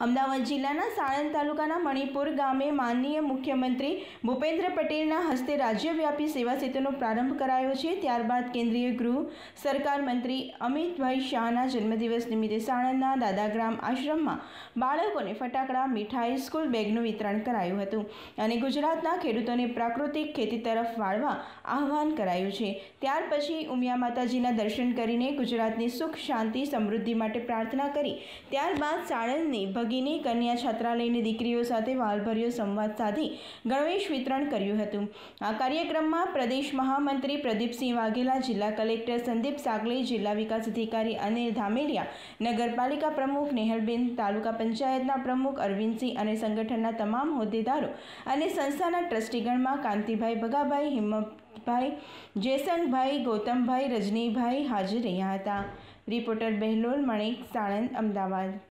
અમદાવાદ જિલ્લાના સાણંદ તાલુકાના મણિપુર ગામે માનનીય મુખ્યમંત્રી ભૂપેન્દ્ર પટેલના હસ્તે રાજ્યવ્યાપી સેવા સેતુનો પ્રારંભ કરાયો છે। ત્યારબાદ કેન્દ્રીય ગૃહ સરકાર મંત્રી અમિતભાઈ શાહના જન્મદિવસ નિમિત્તે સાણંદના દાદાગ્રામ આશ્રમમાં બાળકોને ફટાકડા, મીઠાઈ, સ્કૂલ બેગનું વિતરણ કરાયું હતું અને ગુજરાતના ખેડૂતોને પ્રાકૃતિક ખેતી તરફ વાળવા આહવાન કરાયું છે। ત્યાર પછી ઉમિયા માતાજીના દર્શન કરીને ગુજરાતની સુખ, શાંતિ, સમૃદ્ધિ માટે પ્રાર્થના કરી ત્યારબાદ સાણંદની ભગીની કન્યા છાત્રાલયની દીકરીઓ સાથે વાલભર્યો સંવાદ સાધી ગણવેશ વિતરણ કર્યું હતું। આ કાર્યક્રમમાં પ્રદેશ મહામંત્રી પ્રદીપસિંહ વાઘેલા, જિલ્લા કલેક્ટર સંદીપ સાગલે, જિલ્લા વિકાસ અધિકારી અનિલ ધામેલિયા, નગરપાલિકા પ્રમુખ નેહલબેન, તાલુકા પંચાયતના પ્રમુખ અરવિંદસિંહ અને સંગઠનના તમામ હોદ્દેદારો અને સંસ્થાના ટ્રસ્ટીગણમાં કાંતિભાઈ, ભગાભાઈ, હિંમતભાઈ, જેસંગભાઈ, ગૌતમભાઈ, રજનીભાઈ હાજર રહ્યા હતા। રિપોર્ટર બેહલોલ મણેક, સાણંદ, અમદાવાદ।